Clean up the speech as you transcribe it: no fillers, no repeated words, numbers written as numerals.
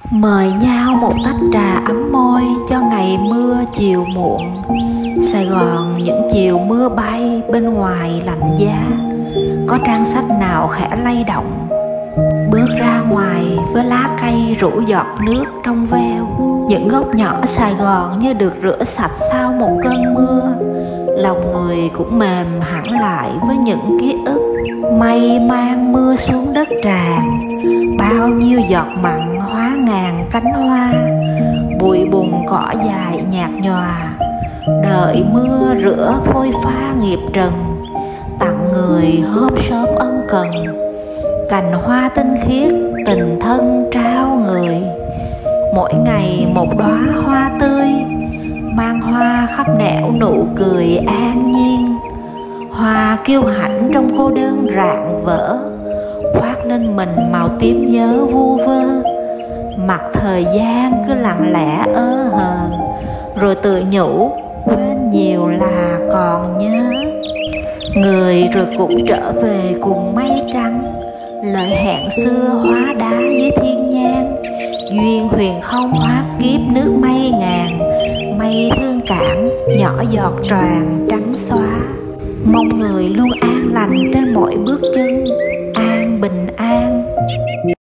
Mời nhau một tách trà ấm môi cho ngày mưa chiều muộn. Sài Gòn những chiều mưa bay, bên ngoài lạnh giá. Có trang sách nào khẽ lay động, bước ra ngoài với lá cây rủ giọt nước trong veo. Những góc nhỏ Sài Gòn như được rửa sạch sau một cơn mưa. Lòng người cũng mềm hẳn lại với những ký ức. Mây mang mưa xuống đất tràn, bao nhiêu giọt mặn hóa ngàn cánh hoa. Bụi bùn cỏ dài nhạt nhòa, đợi mưa rửa phôi pha nghiệp trần. Tặng người hôm sớm ân cần, cành hoa tinh khiết tình thân trao người. Mỗi ngày một đóa hoa tươi, mang hoa khắp nẻo nụ cười an nhiên. Hoa kiêu hãnh trong cô đơn rạng vỡ, khoác lên mình màu tím nhớ vu vơ. Mặt thời gian cứ lặng lẽ ơ hờ, rồi tự nhủ quên nhiều là còn nhớ. Người rồi cũng trở về cùng mây trắng, lời hẹn xưa hóa đá với thiên nhang. Duyên huyền không hóa kiếp nước mây ngàn, mây thương cảm nhỏ giọt tràn trắng xóa. Mong người luôn an lành trên mọi bước chân, an bình an.